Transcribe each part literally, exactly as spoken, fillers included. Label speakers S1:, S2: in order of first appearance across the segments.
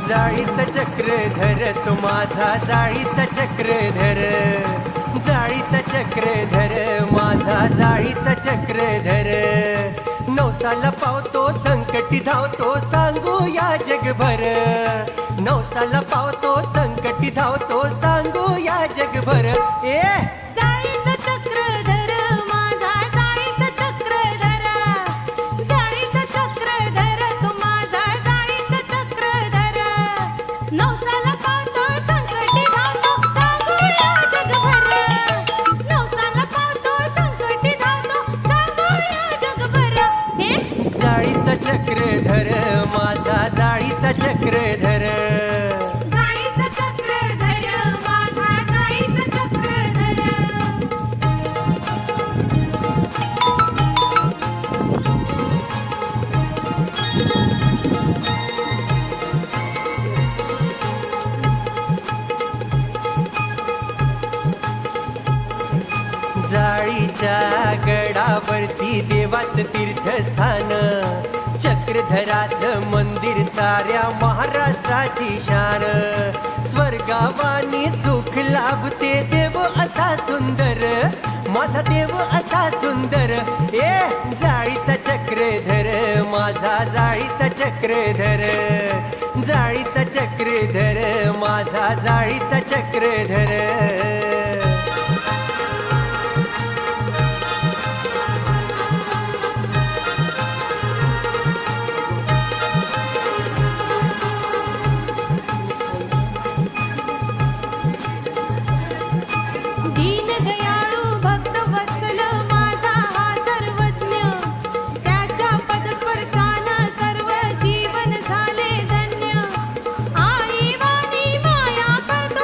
S1: जाळीचा चक्रधर तो माझा जाळीचा चक्रधर, जाळीचा चक्रधर माझा जाळीचा चक्रधर. नवसाला पावतो संकटी धावतो सांगू या जगभर, नवसाला पावतो संकटी धावतो सांगू या जगभर. ए
S2: जाळीचा चक्रधर माझा जाळीचा चक्रधर, जाळीचा चक्रधर तो माझा जाळीचा चक्रधर. नवसाला पावतो संकटी धावतो सांगू या जगभर, नवसाला पावतो संकटी धावतो सांगू या जगभर.
S1: जाळीचा चक्रधर माझा जाळीचा चक्रधर,
S2: जाळीचा चक्रधर माझा जाळीचा चक्रधर.
S1: जाळीच्या गडावरती देवाचं तीर्थस्थान, चक्रधराचं मंदिर साऱ्या महाराष्ट्राची शान. स्वर्गावानी सुख लाभते देव असा सुंदर, माझा देव असा सुंदर. ए जाळीचा चक्रधर माझा जाळीचा चक्रधर, जाळीचा चक्रधर माझा जाळीचा चक्रधर.
S2: दीनदयाळू भक्त वत्सल माझा हा सर्वज्ञ, त्याच्या पदस्पर्शानं सर्व जीवन झाले धन्य. आई वाणी माया करतो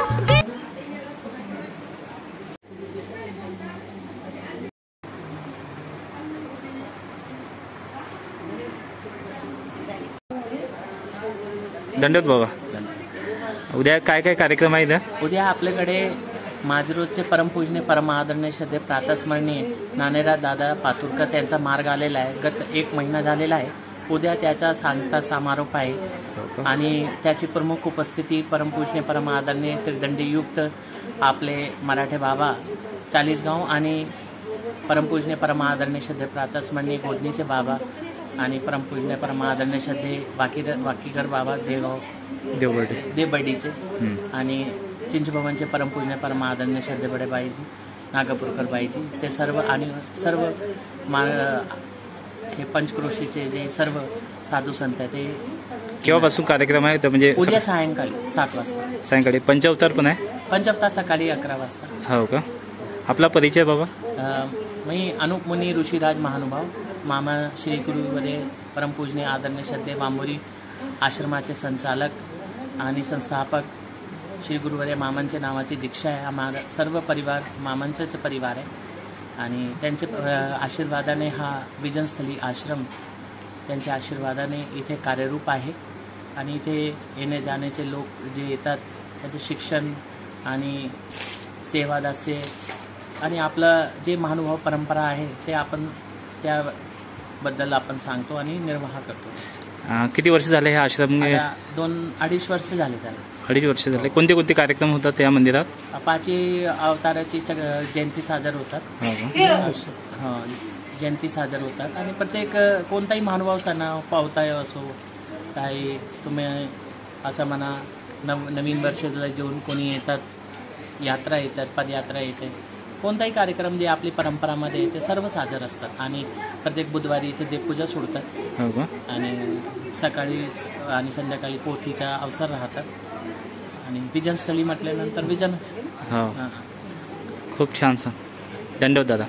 S3: दंडवत बाबा. उद्या काय काय कार्यक्रम आहे इथं?
S4: उद्या आपल्याकडे माजरोजचे परमपूजनीय परमादरणीय श्रद्धे प्रातस्मरणीय नानेराव दादा पातुरकर त्यांचा मार्ग आलेला आहे. गत एक महिना झालेला आहे. उद्या त्याचा सांगता समारोप आहे आणि त्याची प्रमुख उपस्थिती परमपूजनीय परमादरणीय त्रिदंडीयुक्त आपले मराठे बाबा चाळीसगाव आणि परमपूजनीय परमादरणीय श्रद्धे प्रातस्मरणीय गोदनीचे बाबा आणि परमपूजनीय परमादरणीय श्रद्धे वाकीर वाकीकर बाबा देवगाव
S3: देवबर्डी
S4: देवबर्डीचे आणि चिंचभवनचे परमपूजनीय परमादरणीय श्रद्धे बडेबाईजी नागपूरकर बाईजी ते सर्व आणि सर्व मा हे पंचक्रोशीचे जे सर्व साधू संत आहे ते.
S3: केव्हापासून कार्यक्रम आहे? तर म्हणजे
S4: उद्या सायंकाळी सात वाजता.
S3: सायंकाळी पंचावतार पण आहे?
S4: पंचावतार सकाळी अकरा वाजता.
S3: हो का? आपला परिचय बाबा?
S4: मी अनुप मुनी ऋषीराज महानुभाव मामा श्री गुरुवरे परमपूजनीय आदरणीय श्रद्धे बांबोरी आश्रमाचे संचालक आणि संस्थापक श्री गुरुवरे मामांच्या नावाची दीक्षा आहे. आम्हाला सर्व परिवार मामांचाच परिवार आहे आणि त्यांचे आशीर्वादाने हा विजनस्थली आश्रम त्यांच्या आशीर्वादाने इथे कार्यरूप आहे आणि इथे येणे जाण्याचे लोक जे येतात त्यांचे शिक्षण आणि सेवादास्य आणि आपलं जे महानुभाव परंपरा आहे ते आपण त्याबद्दल आपण सांगतो आणि निर्वाह करतो.
S3: किती वर्ष झाले हे आश्रम?
S4: दोन अडीच वर्ष झाले त्याला.
S3: अडीच वर्ष झाले. कोणते कोणते कार्यक्रम होतात त्या मंदिरात?
S4: पाचही अवताराची जयंती साजर होतात. हां जयंती साजर होतात आणि प्रत्येक कोणताही महानुभाव सण पावताय असो काही तुम्ही असं म्हणा नव नवीन वर्षाला जेवून कोणी येतात, यात्रा येतात, पदयात्रा येते, कोणताही कार्यक्रम जे आपली परंपरामध्ये येते सर्व साजर असतात आणि प्रत्येक बुधवारी इथे देवपूजा सोडतात आणि सकाळी आणि संध्याकाळी पोथीचा अवसर राहतात आणि विजनस्थळी म्हटल्यानंतर विजनच.
S3: हो खूप छान सर. दंडवत दादा.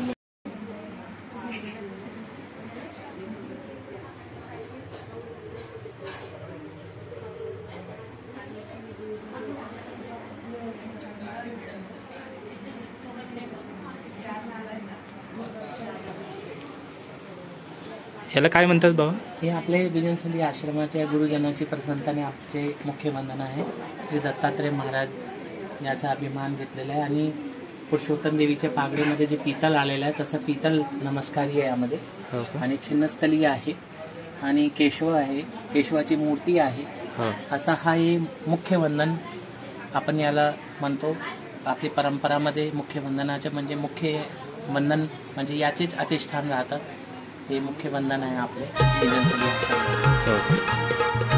S3: याला काय म्हणतात बाबा?
S4: हे आपले विजनस्थली आश्रमाच्या गुरुजनाची प्रसन्नताने आमचे मुख्य वंदन आहे. श्री दत्तात्रय महाराज याचा अभिमान घेतलेला आहे आणि पुरुषोत्तम देवीच्या पागडीमध्ये जे पितल आलेलं आहे तसं पितल नमस्कारी आहे यामध्ये. आणि छिन्नस्थली आहे आणि केशव आहे, केशवाची मूर्ती आहे
S3: हो.
S4: असा हा हे मुख्य वंदन आपण याला म्हणतो. आपली परंपरामध्ये मुख्य वंदनाचे म्हणजे मुख्य वंदन म्हणजे याचेच अधिष्ठान राहतात. हे मुख्य वंदन आहे आपले निधनसली आश्रमाचे.
S3: हो.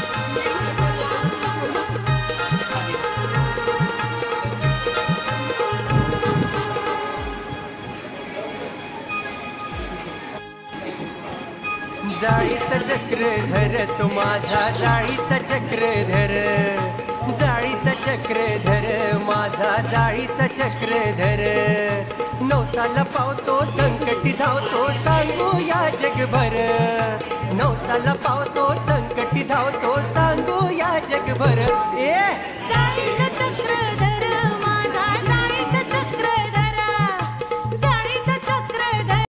S1: जाळीचा चक्रधर तो माझा जाळीचा चक्रधर, जाळीचा चक्रधर माझा जाळीचा चक्रधर. नवसाला पावतो संकटी धावतो सांगू या जगभर, नवसाला पावतो संकटी धावतो सांगू या जगभर. ए
S2: जाळीचं चक्र